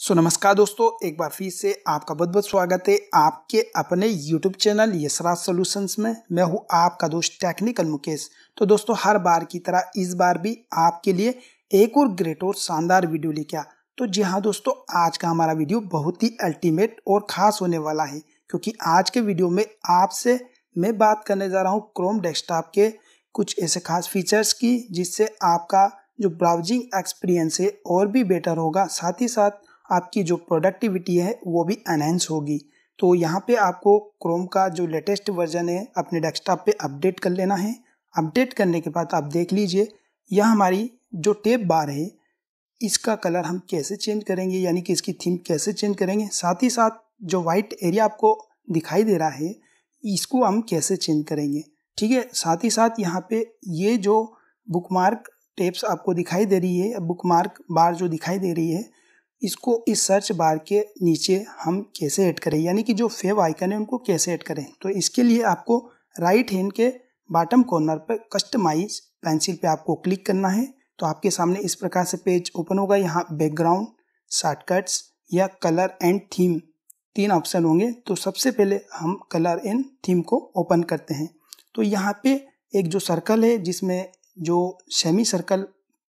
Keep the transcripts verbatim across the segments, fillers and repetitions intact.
सो so, नमस्कार दोस्तों, एक बार फिर से आपका बहुत बहुत स्वागत है आपके अपने यूट्यूब चैनल यशराज सॉल्यूशंस में। मैं हूं आपका दोस्त टेक्निकल मुकेश। तो दोस्तों, हर बार की तरह इस बार भी आपके लिए एक और ग्रेट और शानदार वीडियो लेके आ। तो जी हाँ दोस्तों, आज का हमारा वीडियो बहुत ही अल्टीमेट और ख़ास होने वाला है, क्योंकि आज के वीडियो में आपसे मैं बात करने जा रहा हूँ क्रोम डेस्कटॉप के कुछ ऐसे खास फीचर्स की, जिससे आपका जो ब्राउजिंग एक्सपीरियंस है और भी बेटर होगा, साथ ही साथ आपकी जो प्रोडक्टिविटी है वो भी एनहेंस होगी। तो यहाँ पे आपको क्रोम का जो लेटेस्ट वर्जन है अपने डेस्कटॉप पे अपडेट कर लेना है। अपडेट करने के बाद आप देख लीजिए, यह हमारी जो टैब बार है इसका कलर हम कैसे चेंज करेंगे, यानी कि इसकी थीम कैसे चेंज करेंगे। साथ ही साथ जो वाइट एरिया आपको दिखाई दे रहा है इसको हम कैसे चेंज करेंगे, ठीक है। साथ ही साथ यहाँ पे ये जो बुकमार्क टैब्स आपको दिखाई दे रही है, बुकमार्क बार जो दिखाई दे रही है, इसको इस सर्च बार के नीचे हम कैसे ऐड करें, यानी कि जो फेव आइकन है उनको कैसे ऐड करें। तो इसके लिए आपको राइट हैंड के बॉटम कॉर्नर पर कस्टमाइज पेंसिल पे आपको क्लिक करना है। तो आपके सामने इस प्रकार से पेज ओपन होगा। यहाँ बैकग्राउंड, शॉर्टकट्स या कलर एंड थीम तीन ऑप्शन होंगे। तो सबसे पहले हम कलर एंड थीम को ओपन करते हैं। तो यहाँ पे एक जो सर्कल है, जिसमें जो सेमी सर्कल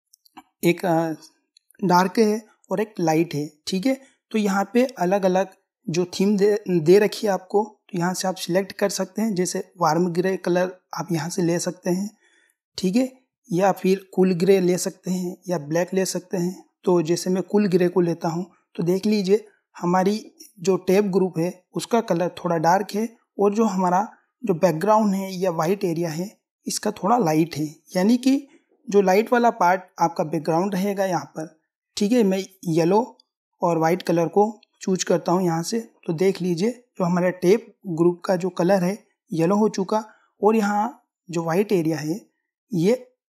एक डार्क है और एक लाइट है, ठीक है। तो यहाँ पे अलग अलग जो थीम दे दे रखी है आपको, तो यहाँ से आप सिलेक्ट कर सकते हैं। जैसे वार्म ग्रे कलर आप यहाँ से ले सकते हैं, ठीक है, या फिर कूल ग्रे ले सकते हैं या ब्लैक ले सकते हैं। तो जैसे मैं कूल ग्रे को लेता हूँ, तो देख लीजिए हमारी जो टैब ग्रुप है उसका कलर थोड़ा डार्क है और जो हमारा जो बैकग्राउंड है या वाइट एरिया है इसका थोड़ा लाइट है, यानी कि जो लाइट वाला पार्ट आपका बैकग्राउंड रहेगा यहाँ पर, ठीक है। मैं येलो और वाइट कलर को चूज करता हूँ यहाँ से। तो देख लीजिए जो हमारे टैब ग्रुप का जो कलर है येलो हो चुका, और यहाँ जो वाइट एरिया है ये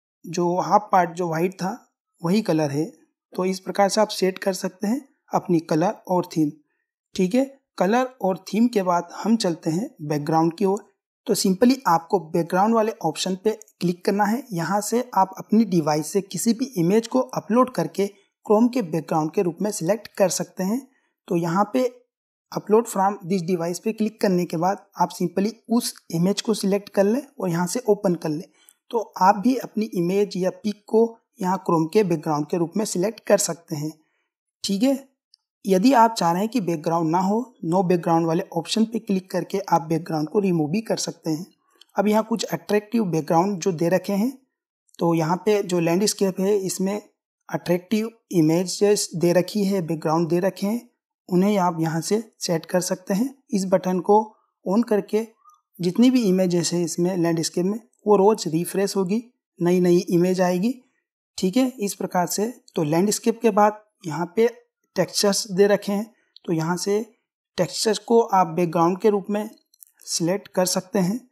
जो हाफ पार्ट जो वाइट था वही कलर है। तो इस प्रकार से आप सेट कर सकते हैं अपनी कलर और थीम, ठीक है। कलर और थीम के बाद हम चलते हैं बैकग्राउंड की ओर। तो सिंपली आपको बैकग्राउंड वाले ऑप्शन पे क्लिक करना है। यहाँ से आप अपनी डिवाइस से किसी भी इमेज को अपलोड करके क्रोम के बैकग्राउंड के रूप में सिलेक्ट कर सकते हैं। तो यहाँ पे अपलोड फ्रॉम दिस डिवाइस पे क्लिक करने के बाद आप सिंपली उस इमेज को सिलेक्ट कर लें और यहाँ से ओपन कर लें। तो आप भी अपनी इमेज या पिक को यहाँ क्रोम के बैकग्राउंड के रूप में सिलेक्ट कर सकते हैं, ठीक है। यदि आप चाह रहे हैं कि बैकग्राउंड ना हो, नो बैकग्राउंड वाले ऑप्शन पे क्लिक करके आप बैकग्राउंड को रिमूव भी कर सकते हैं। अब यहाँ कुछ अट्रैक्टिव बैकग्राउंड जो दे रखे हैं, तो यहाँ पे जो लैंडस्केप है इसमें अट्रैक्टिव इमेजेस दे रखी है, बैकग्राउंड दे रखे हैं, उन्हें आप यहाँ से सेट कर सकते हैं। इस बटन को ऑन करके जितनी भी इमेजेस है इसमें लैंडस्केप में वो रोज रिफ्रेश होगी, नई नई इमेज आएगी, ठीक है, इस प्रकार से। तो लैंडस्केप के बाद यहाँ पे टेक्सचर्स दे रखे हैं, तो यहाँ से टेक्सचर्स को आप बैकग्राउंड के रूप में सिलेक्ट कर सकते हैं।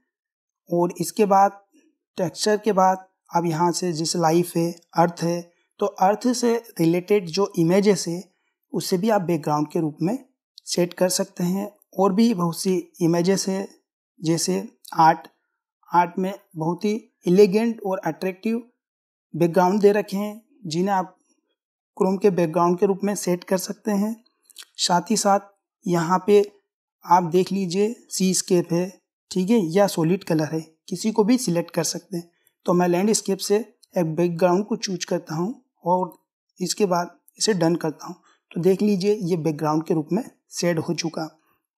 और इसके बाद टेक्सचर के बाद आप यहाँ से जैसे लाइफ है, अर्थ है, तो अर्थ से रिलेटेड जो इमेजेस है उससे भी आप बैकग्राउंड के रूप में सेट कर सकते हैं। और भी बहुत सी इमेजेस है, जैसे आर्ट आर्ट में बहुत ही एलिगेंट और अट्रैक्टिव बैकग्राउंड दे रखे हैं, जिन्हें आप क्रोम के बैकग्राउंड के रूप में सेट कर सकते हैं। साथ ही साथ यहाँ पे आप देख लीजिए सीस्केप है, ठीक है, या सॉलिड कलर है, किसी को भी सिलेक्ट कर सकते हैं। तो मैं लैंडस्केप से एक बैकग्राउंड को चूज करता हूँ और इसके बाद इसे डन करता हूँ। तो देख लीजिए ये बैकग्राउंड के रूप में सेट हो चुका,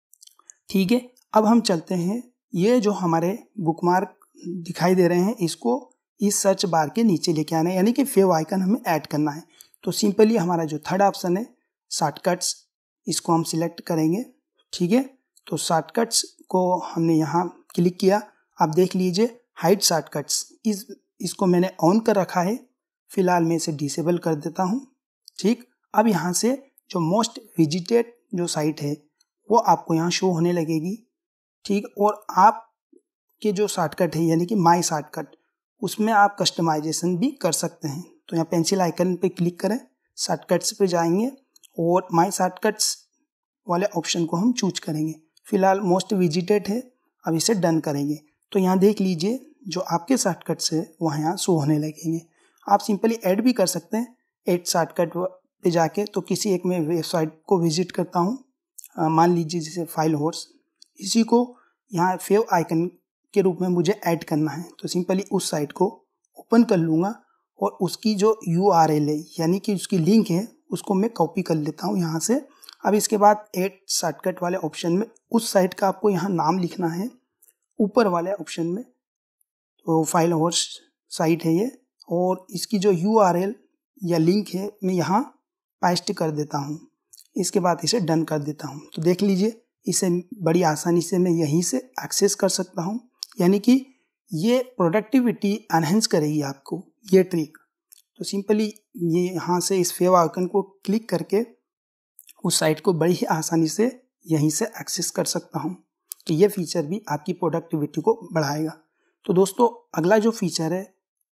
ठीक है। अब हम चलते हैं, ये जो हमारे बुकमार्क दिखाई दे रहे हैं इसको इस सर्च बार के नीचे लेके आना है, यानी कि फेव आइकन हमें ऐड करना है। तो सिंपली हमारा जो थर्ड ऑप्शन है शॉर्टकट्स, इसको हम सिलेक्ट करेंगे, ठीक है। तो शॉर्टकट्स को हमने यहाँ क्लिक किया। आप देख लीजिए हाइड शॉर्टकट्स, इस इसको मैंने ऑन कर रखा है, फिलहाल मैं इसे डिसेबल कर देता हूँ, ठीक। अब यहाँ से जो मोस्ट विजिटेड जो साइट है वो आपको यहाँ शो होने लगेगी, ठीक। और आप के जो शॉर्टकट है यानी कि माई शॉर्टकट, उसमें आप कस्टमाइजेशन भी कर सकते हैं। तो यहाँ पेंसिल आइकन पे क्लिक करें, शॉर्टकट्स पे जाएंगे और माई शॉर्टकट्स वाले ऑप्शन को हम चूज करेंगे। फिलहाल मोस्ट विजिटेड है, अब इसे डन करेंगे। तो यहाँ देख लीजिए जो आपके शॉर्टकट्स है वहाँ यहाँ शो होने लगेंगे। आप सिंपली ऐड भी कर सकते हैं, ऐड शॉर्टकट पे जाके तो किसी एक मैं वेबसाइट को विजिट करता हूँ। मान लीजिए जैसे फाइल होर्स, इसी को यहाँ फेव आइकन के रूप में मुझे ऐड करना है। तो सिंपली उस साइट को ओपन कर लूँगा और उसकी जो यू आर एल है यानी कि उसकी लिंक है उसको मैं कॉपी कर लेता हूँ यहाँ से। अब इसके बाद ऐड शॉर्टकट वाले ऑप्शन में उस साइट का आपको यहाँ नाम लिखना है ऊपर वाले ऑप्शन में। तो फाइल होर्स साइट है ये, और इसकी जो यू आर एल या लिंक है मैं यहाँ पेस्ट कर देता हूँ। इसके बाद इसे डन कर देता हूँ। तो देख लीजिए इसे बड़ी आसानी से मैं यहीं से एक्सेस कर सकता हूँ, यानी कि ये प्रोडक्टिविटी एनहेंस करेगी आपको ये ट्रिक। तो सिंपली ये यहाँ से इस फेव आइकन को क्लिक करके उस साइट को बड़ी ही आसानी से यहीं से एक्सेस कर सकता हूँ। तो ये फीचर भी आपकी प्रोडक्टिविटी को बढ़ाएगा। तो दोस्तों अगला जो फीचर है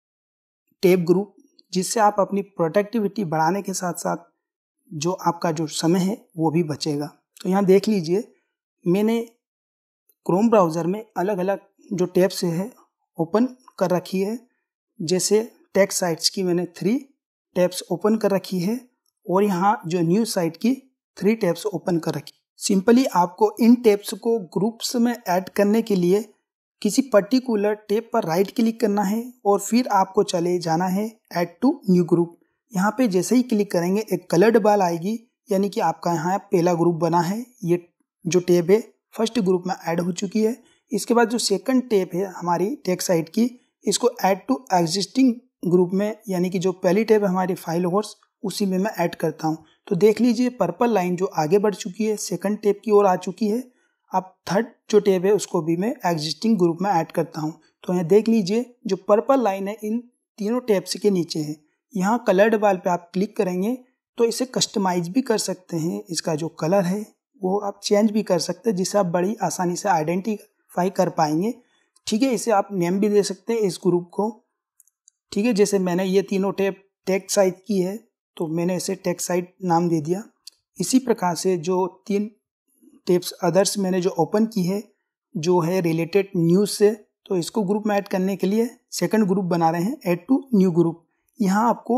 टैब ग्रुप, जिससे आप अपनी प्रोडक्टिविटी बढ़ाने के साथ साथ जो आपका जो समय है वो भी बचेगा। तो यहाँ देख लीजिए मैंने क्रोम ब्राउज़र में अलग अलग जो टैब्स है ओपन कर रखी है। जैसे टेक्स्ट साइट्स की मैंने थ्री टैब्स ओपन कर रखी है और यहाँ जो न्यूज़ साइट की थ्री टैब्स ओपन कर रखी। सिंपली आपको इन टैब्स को ग्रुप्स में ऐड करने के लिए किसी पर्टिकुलर टैब पर राइट क्लिक करना है और फिर आपको चले जाना है ऐड टू न्यू ग्रुप। यहाँ पे जैसे ही क्लिक करेंगे एक कलर्ड बाल आएगी, यानी कि आपका यहाँ पहला ग्रुप बना है। ये जो टैब है फर्स्ट ग्रुप में ऐड हो चुकी है। इसके बाद जो सेकंड टैब है हमारी टेक्स्ट साइट की, इसको ऐड टू एग्जिस्टिंग ग्रुप में, यानी कि जो पहली टैब है हमारी फाइल होर्स उसी में मैं ऐड करता हूँ। तो देख लीजिए पर्पल लाइन जो आगे बढ़ चुकी है सेकंड टैब की ओर आ चुकी है। अब थर्ड जो टैब है उसको भी मैं एग्जिस्टिंग ग्रुप में ऐड करता हूँ। तो यहाँ देख लीजिए जो पर्पल लाइन है इन तीनों टैब्स के नीचे है। यहाँ कलर्ड बाल पे आप क्लिक करेंगे तो इसे कस्टमाइज भी कर सकते हैं। इसका जो कलर है वो आप चेंज भी कर सकते हैं, जिससे आप बड़ी आसानी से आइडेंटिफाई कर पाएंगे। ठीक है, इसे आप नेम भी दे सकते हैं इस ग्रुप को। ठीक है, जैसे मैंने ये तीनों टैब टेक्स्ट साइट की है तो मैंने इसे टेक्स्ट साइट नाम दे दिया। इसी प्रकार से जो तीन टैब्स अदर्स मैंने जो ओपन की है जो है रिलेटेड न्यूज़ से, तो इसको ग्रुप में ऐड करने के लिए सेकंड ग्रुप बना रहे हैं ऐड टू न्यू ग्रुप। यहाँ आपको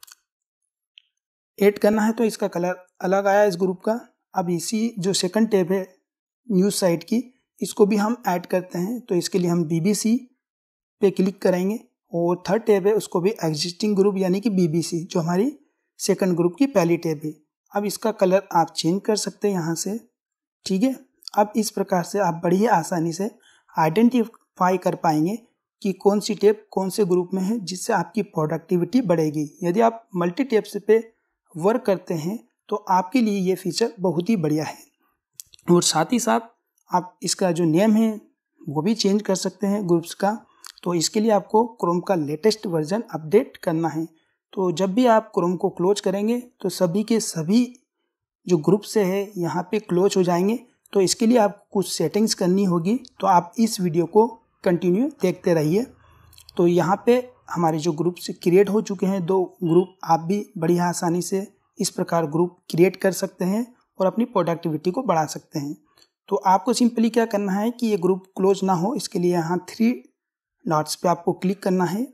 ऐड करना है तो इसका कलर अलग आया इस ग्रुप का। अब इसी जो सेकंड टैब है न्यूज़ साइट की, इसको भी हम ऐड करते हैं। तो इसके लिए हम बीबीसी पे क्लिक करेंगे और थर्ड टैब है उसको भी एग्जिस्टिंग ग्रुप यानी कि बीबीसी जो हमारी सेकंड ग्रुप की पहली टैब है। अब इसका कलर आप चेंज कर सकते हैं यहाँ से। ठीक है, अब इस प्रकार से आप बड़ी ही आसानी से आइडेंटिफाई कर पाएंगे कि कौन सी टैब कौन से ग्रुप में है, जिससे आपकी प्रोडक्टिविटी बढ़ेगी। यदि आप मल्टी टैब्स पे वर्क करते हैं तो आपके लिए ये फीचर बहुत ही बढ़िया है। और साथ ही साथ आप इसका जो नेम है वो भी चेंज कर सकते हैं ग्रुप्स का। तो इसके लिए आपको क्रोम का लेटेस्ट वर्जन अपडेट करना है। तो जब भी आप क्रोम को क्लोज करेंगे तो सभी के सभी जो ग्रुप से है यहाँ पे क्लोज हो जाएंगे। तो इसके लिए आपको कुछ सेटिंग्स करनी होगी, तो आप इस वीडियो को कंटिन्यू देखते रहिए। तो यहाँ पे हमारे जो ग्रुप से क्रिएट हो चुके हैं दो ग्रुप, आप भी बड़ी आसानी से इस प्रकार ग्रुप क्रिएट कर सकते हैं और अपनी प्रोडक्टिविटी को बढ़ा सकते हैं। तो आपको सिंपली क्या करना है कि ये ग्रुप क्लोज ना हो, इसके लिए यहाँ थ्री डॉट्स पे आपको क्लिक करना है।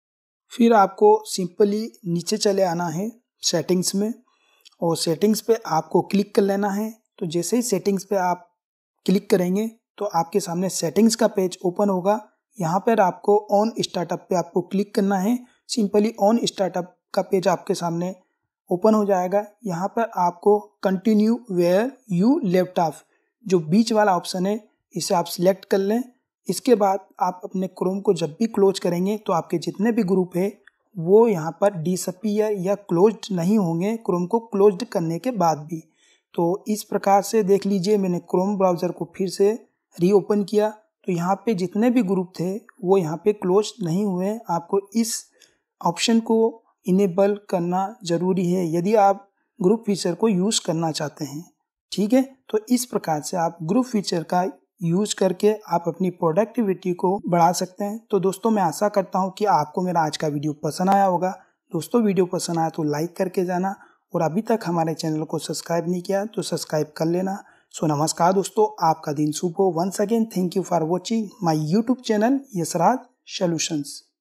फिर आपको सिंपली नीचे चले आना है सेटिंग्स में और सेटिंग्स पे आपको क्लिक कर लेना है। तो जैसे ही सेटिंग्स पे आप क्लिक करेंगे तो आपके सामने सेटिंग्स का पेज ओपन होगा। यहाँ पर आपको ऑन स्टार्टअप पे आपको क्लिक करना है। सिंपली ऑन स्टार्टअप का पेज आपके सामने ओपन हो जाएगा। यहाँ पर आपको continue where you left off जो बीच वाला ऑप्शन है इसे आप सिलेक्ट कर लें। इसके बाद आप अपने क्रोम को जब भी क्लोज करेंगे तो आपके जितने भी ग्रुप है वो यहाँ पर डिसअपीयर या क्लोज्ड नहीं होंगे क्रोम को क्लोज्ड करने के बाद भी। तो इस प्रकार से देख लीजिए मैंने क्रोम ब्राउज़र को फिर से रीओपन किया तो यहाँ पे जितने भी ग्रुप थे वो यहाँ पे क्लोज नहीं हुए। आपको इस ऑप्शन को इनेबल करना ज़रूरी है यदि आप ग्रुप फीचर को यूज़ करना चाहते हैं। ठीक है, तो इस प्रकार से आप ग्रुप फीचर का यूज़ करके आप अपनी प्रोडक्टिविटी को बढ़ा सकते हैं। तो दोस्तों मैं आशा करता हूँ कि आपको मेरा आज का वीडियो पसंद आया होगा। दोस्तों वीडियो पसंद आया तो लाइक करके जाना और अभी तक हमारे चैनल को सब्सक्राइब नहीं किया तो सब्सक्राइब कर लेना। सो नमस्कार दोस्तों, आपका दिन शुभ हो। Once again thank you for watching my YouTube channel Yashraj solutions.